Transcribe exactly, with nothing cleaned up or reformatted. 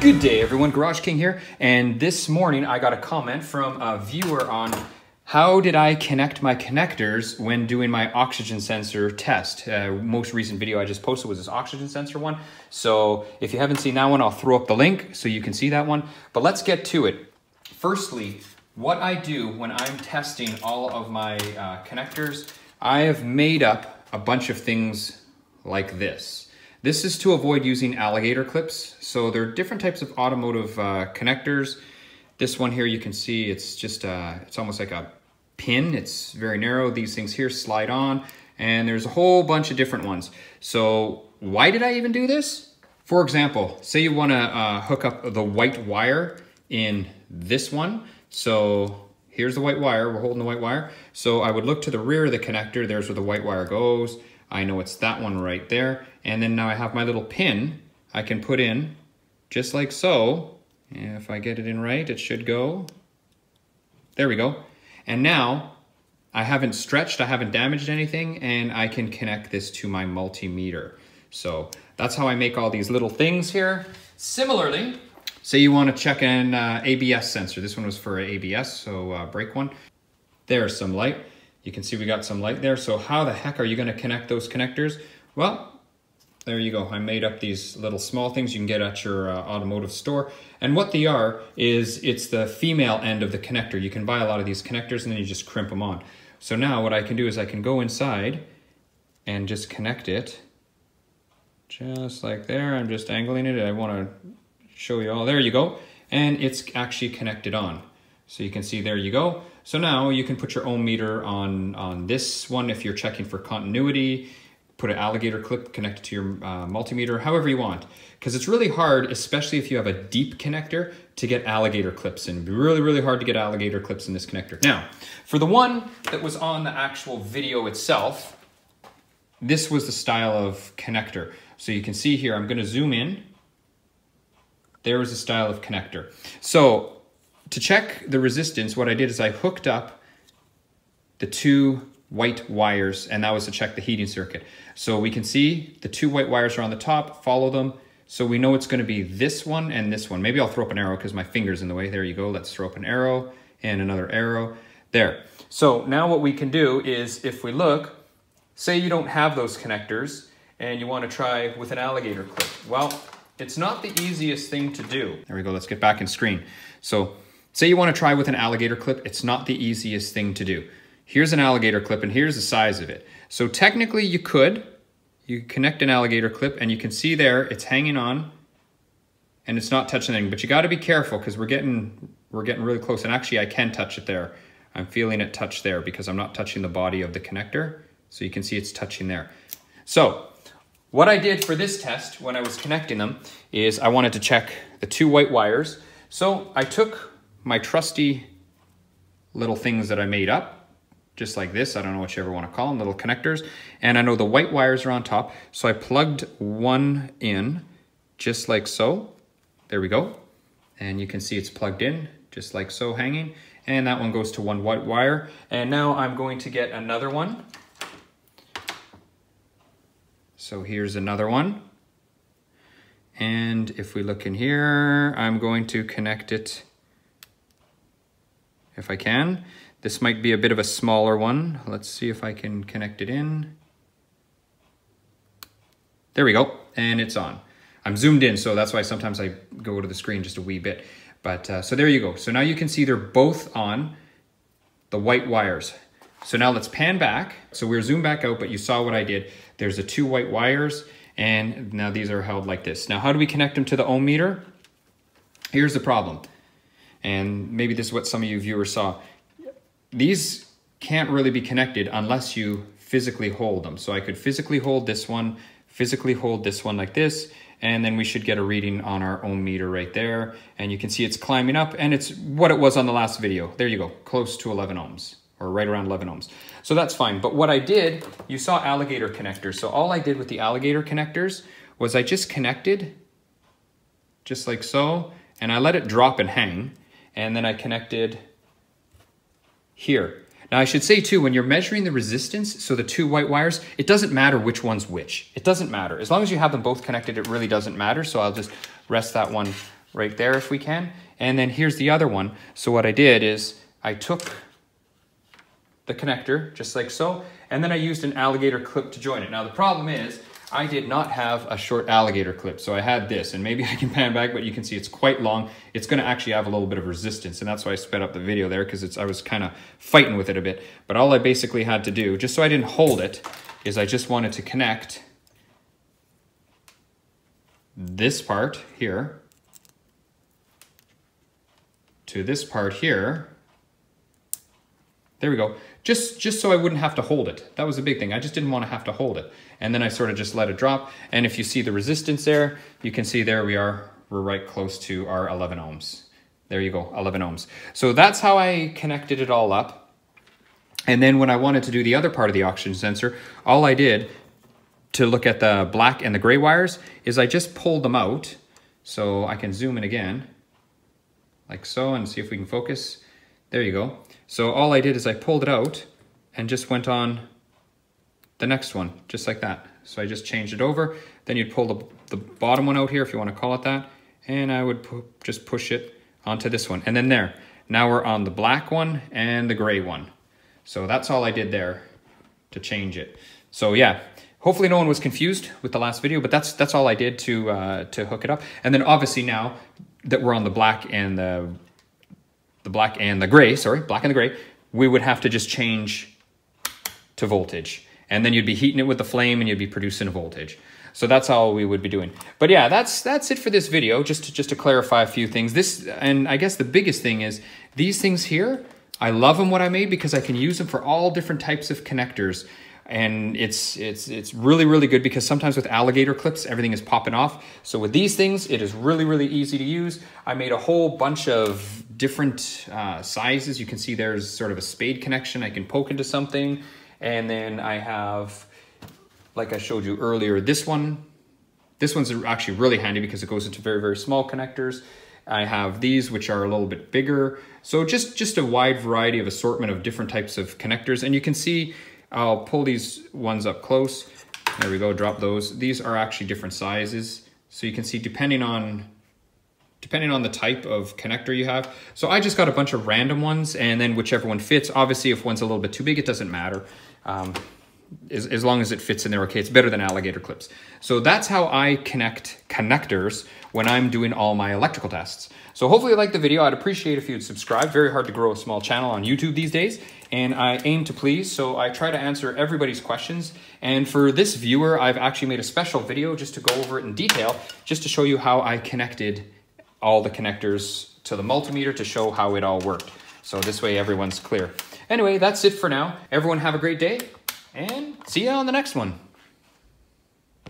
Good day everyone, GarageKing here, and this morning I got a comment from a viewer on how did I connect my connectors when doing my oxygen sensor test. Uh, most recent video I just posted was this oxygen sensor one, so if you haven't seen that one, I'll throw up the link so you can see that one. But let's get to it. Firstly, what I do when I'm testing all of my uh, connectors, I have made up a bunch of things like this. This is to avoid using alligator clips. So there are different types of automotive uh, connectors. This one here, you can see it's just, uh, it's almost like a pin. It's very narrow. These things here slide on, and there's a whole bunch of different ones. So why did I even do this? For example, say you wanna uh, hook up the white wire in this one. So here's the white wire, we're holding the white wire. So I would look to the rear of the connector, there's where the white wire goes. I know it's that one right there. And then now I have my little pin I can put in just like so. And if I get it in right, it should go. There we go. And now I haven't stretched, I haven't damaged anything, and I can connect this to my multimeter. So that's how I make all these little things here. Similarly, say you want to check an uh, A B S sensor. This one was for A B S, so uh, brake one. There's some light. You can see we got some light there. So how the heck are you going to connect those connectors? Well, there you go. I made up these little small things you can get at your uh, automotive store. And what they are is it's the female end of the connector. You can buy a lot of these connectors and then you just crimp them on. So now what I can do is I can go inside and just connect it just like there. I'm just angling it. I want to show you all. There you go. And it's actually connected on. So you can see, there you go. So now you can put your ohm meter on, on this one if you're checking for continuity. Put an alligator clip connected to your uh, multimeter, however you want. Because it's really hard, especially if you have a deep connector, to get alligator clips in. It'd be really, really hard to get alligator clips in this connector. Now, for the one that was on the actual video itself, this was the style of connector. So you can see here, I'm gonna zoom in. There was a style of connector. So to check the resistance, what I did is I hooked up the two white wires, and that was to check the heating circuit. So we can see the two white wires are on the top, follow them. So we know it's gonna be this one and this one. Maybe I'll throw up an arrow because my finger's in the way. There you go, let's throw up an arrow and another arrow. There. So now what we can do is, if we look, say you don't have those connectors and you wanna try with an alligator clip. Well, it's not the easiest thing to do. There we go, let's get back in screen. So say you wanna try with an alligator clip, it's not the easiest thing to do. Here's an alligator clip and here's the size of it. So technically you could, you connect an alligator clip and you can see there it's hanging on and it's not touching anything, but you gotta be careful because we're getting, we're getting really close, and actually I can touch it there. I'm feeling it touch there because I'm not touching the body of the connector. So you can see it's touching there. So what I did for this test when I was connecting them is I wanted to check the two white wires. So I took my trusty little things that I made up, just like this, I don't know what you ever want to call them, little connectors. And I know the white wires are on top, so I plugged one in, just like so. There we go. And you can see it's plugged in, just like so, hanging. And that one goes to one white wire. And now I'm going to get another one. So here's another one. And if we look in here, I'm going to connect it, if I can. This might be a bit of a smaller one. Let's see if I can connect it in. There we go, and it's on. I'm zoomed in, so that's why sometimes I go to the screen just a wee bit. But uh, so there you go. So now you can see they're both on the white wires. So now let's pan back. So we're zoomed back out, but you saw what I did. There's the two white wires, and now these are held like this. Now how do we connect them to the ohm meter? Here's the problem. And maybe this is what some of you viewers saw. These can't really be connected unless you physically hold them. So I could physically hold this one, physically hold this one like this, and then we should get a reading on our ohm meter right there. And you can see it's climbing up, and it's what it was on the last video. There you go, close to eleven ohms, or right around eleven ohms. So that's fine. But what I did, you saw alligator connectors. So all I did with the alligator connectors was I just connected, just like so, and I let it drop and hang, and then I connected here. Now I should say too, when you're measuring the resistance, so the two white wires, it doesn't matter which one's which. It doesn't matter. As long as you have them both connected, it really doesn't matter. So I'll just rest that one right there if we can. And then here's the other one. So what I did is I took the connector just like so, and then I used an alligator clip to join it. Now the problem is I did not have a short alligator clip, so I had this, and maybe I can pan back, but you can see it's quite long. It's gonna actually have a little bit of resistance, and that's why I sped up the video there, because it's I was kind of fighting with it a bit. But all I basically had to do, just so I didn't hold it, is I just wanted to connect this part here to this part here. There we go. Just, just so I wouldn't have to hold it. That was a big thing. I just didn't want to have to hold it. And then I sort of just let it drop. And if you see the resistance there, you can see there we are. We're right close to our eleven ohms. There you go, eleven ohms. So that's how I connected it all up. And then when I wanted to do the other part of the oxygen sensor, all I did to look at the black and the gray wires is I just pulled them out. So I can zoom in again, like so, and see if we can focus. There you go. So all I did is I pulled it out and just went on the next one, just like that. So I just changed it over. Then you'd pull the, the bottom one out here, if you want to call it that, and I would pu just push it onto this one. And then there, now we're on the black one and the gray one. So that's all I did there to change it. So yeah, hopefully no one was confused with the last video, but that's that's all I did to uh, to hook it up. And then obviously now that we're on the black and the the black and the gray, sorry, black and the gray, we would have to just change to voltage. And then you'd be heating it with the flame and you'd be producing a voltage. So that's all we would be doing. But yeah, that's that's it for this video, just to, just to clarify a few things. This, and I guess the biggest thing is, these things here, I love them what I made because I can use them for all different types of connectors. And it's it's it's really, really good because sometimes with alligator clips, everything is popping off. So with these things, it is really, really easy to use. I made a whole bunch of different uh, sizes. You can see there's sort of a spade connection I can poke into something. And then I have, like I showed you earlier, this one. This one's actually really handy because it goes into very, very small connectors. I have these, which are a little bit bigger. So just, just a wide variety of assortment of different types of connectors. And you can see, I'll pull these ones up close. There we go, drop those. These are actually different sizes. So you can see depending on depending on the type of connector you have. So I just got a bunch of random ones and then whichever one fits. Obviously, if one's a little bit too big, it doesn't matter. Um, as, as long as it fits in there, okay, it's better than alligator clips. So that's how I connect connectors when I'm doing all my electrical tests. So hopefully you liked the video. I'd appreciate if you'd subscribe. Very hard to grow a small channel on YouTube these days. And I aim to please, so I try to answer everybody's questions. And for this viewer, I've actually made a special video just to go over it in detail, just to show you how I connected all the connectors to the multimeter to show how it all worked. So this way everyone's clear. Anyway, that's it for now. Everyone have a great day and see you on the next one.